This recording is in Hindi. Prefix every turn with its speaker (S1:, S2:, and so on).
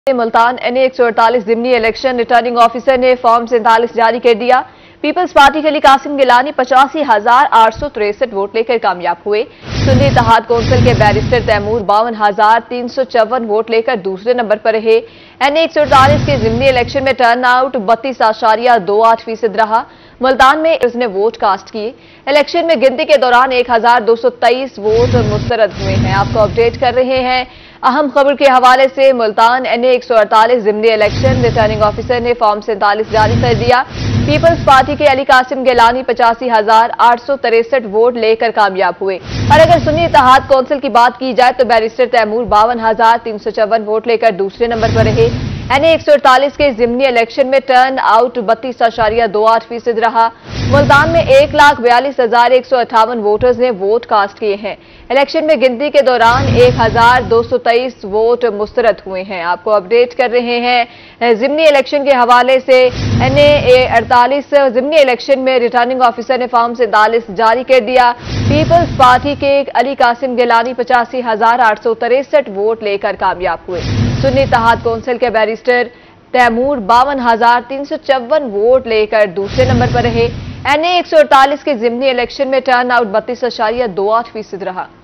S1: मुल्तान NA 148 ज़िमनी इलेक्शन रिटर्निंग ऑफिसर ने फॉर्म 47 जारी कर दिया। पीपल्स पार्टी के लिए कासिम गिलानी 85,863 वोट लेकर कामयाब हुए। सुन्नी इत्तेहाद कौंसिल के बैरिस्टर तैमूर 52,354 वोट लेकर दूसरे नंबर पर रहे। NA 148 के ज़िमनी इलेक्शन में टर्न आउट 32.28% रहा। मुल्तान में उसने वोट कास्ट किए। इलेक्शन में गिनती के दौरान 1,223 वोट मुस्तरद हुए हैं। आपको अपडेट कर रहे हैं अहम खबर के हवाले से। मुल्तान NA 148 ज़िमनी इलेक्शन रिटर्निंग ऑफिसर ने फॉर्म 47 जारी कर दिया। पीपल्स पार्टी के अली कासिम गिलानी 85,863 वोट लेकर कामयाब हुए। और अगर सुन्नी इत्तेहाद कौंसिल की बात की जाए तो बैरिस्टर तैमूर 52,354 वोट लेकर दूसरे नंबर पर रहे। NA 148 के ज़िमनी इलेक्शन में टर्न आउट 32.28% रहा। मुल्तान में 1,42,158 वोटर्स ने वोट कास्ट किए हैं। इलेक्शन में गिनती के दौरान 1,223 वोट मुस्तरद हुए हैं। आपको अपडेट कर रहे हैं ज़िमनी इलेक्शन के हवाले से। NA 48 ज़िमनी इलेक्शन में रिटर्निंग ऑफिसर ने फॉर्म 47 जारी कर दिया। पीपल्स पार्टी के अली कासिम गिलानी 85,863 वोट लेकर कामयाब हुए। सुन्नी इत्तेहाद कौंसिल के बैरिस्टर तैमूर 52,354 वोट लेकर दूसरे नंबर पर रहे। NA 148 के ज़िमनी इलेक्शन में टर्न आउट 32.28% रहा।